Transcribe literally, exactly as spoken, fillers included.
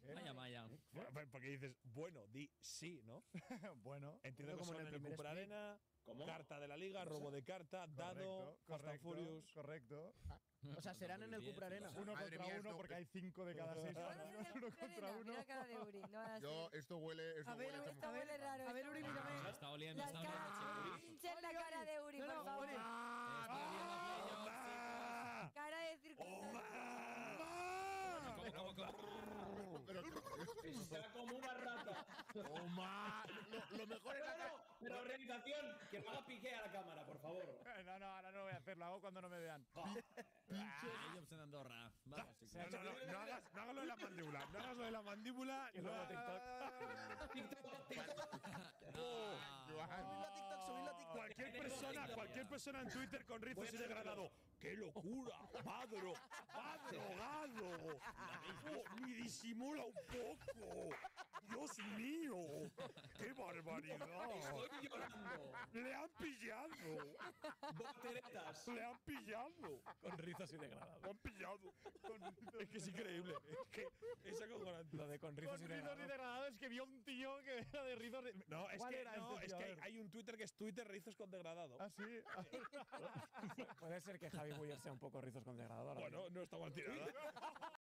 ¿eh? Vaya, vaya. Porque dices, bueno, di sí, ¿no? Bueno. Entiendo que como son en el primer Cooper split. Arena, ¿Cómo? carta de la liga, robo de carta, dado, Fast and Furious. Correcto. O sea, serán en el Cooper Arena. Uno Madre contra mía, uno esto- porque hay cinco de cada seis. No van a ser del Uno Cooper contra Arena. uno. Mira la cara de Uri. No van a Yo, ser. esto huele, esto A ver, huele. a esto Esto huele- huele raro. A ver, esto Uri, huele mírame. raro. Me está oliendo, Las está oliendo. caras. Pinchen la cara de Uri, No, por no, favor. Uri. Estoy oliendo playoffs, Cara de circunstancia. chicos. ¿Cómo, cómo, cómo? Pero, Está como una rata. Toma. Lo, lo mejor es No, la no, pero realización, que no haga piqué a la cámara, por favor. No, no, ahora no voy a hacerlo. Hago cuando no me vean. Playoffs en Andorra. Vamos, chicos. No, no, no, no hagas, no hagas lo de la mandíbula. No hagas lo de la mandíbula. Y luego no- TikTok, TikTok. Joan. a TikTok, subidlo a TikTok. Cualquier persona, cualquier persona en Twitter con rizos y degradado. ¡Qué locura! ¡Va, dro- va drogado! Oh, ¡Ni disimula un poco! ¡Dios mío! ¡Qué barbaridad! Estoy llorando. ¡Le han pillado! Volteretas. ¡Le han pillado! Con rizos y degradados. ¡Lo han pillado! Es que es increíble. Es que es acojonante. Lo de con rizos y degradados es que vio un tío que era de rizos. de- No, es ¿Cuál que, era no, este es tío? que A hay, ver. hay un Twitter que es Twitter rizos con degradado. Ah, sí. Puede ser que Javi Buller sea un poco rizos con degradador. Bueno, no está mal tirada.